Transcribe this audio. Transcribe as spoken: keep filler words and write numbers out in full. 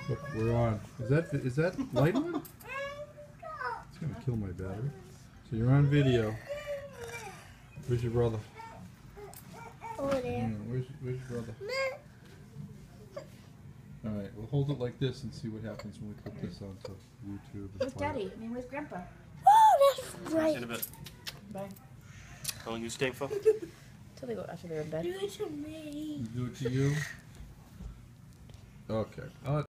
Look, we're on. Is that is that light on? It's gonna kill my battery. So you're on video. Where's your brother? Over there. Mm, where's where's your brother? All right, we'll hold it like this and see what happens when we put this onto YouTube. Where's Daddy? I mean, where's Grandpa? Oh, that's See you right. in a bit. Bye. How long you staying for? Till they go after they're in bed. Do it to me. Do it to you. Okay. Uh,